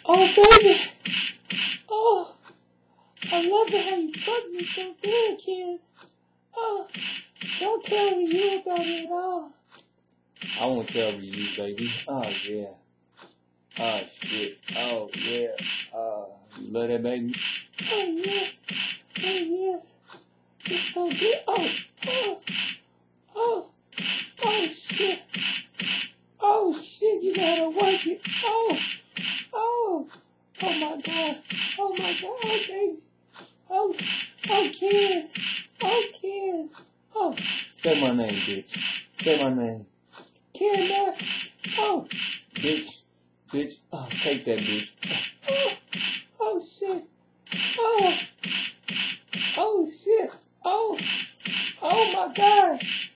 Oh, baby. Oh, I love it how you fuck me so good, kid. Oh, don't tell me you about it at all. I won't tell you, baby. Oh, yeah. Oh, shit. Oh, yeah. You love that, baby? Oh, yes. Oh, yes. It's so good. Oh, shit. Oh, shit. You know how to work it. Oh my God. Oh, my God. Oh, baby. Oh, kid. Oh, kid. Oh, say my name, bitch. Say my name. Kid Master. Oh, bitch. Oh, take that, bitch. Oh, shit. Oh, shit. Oh, my God.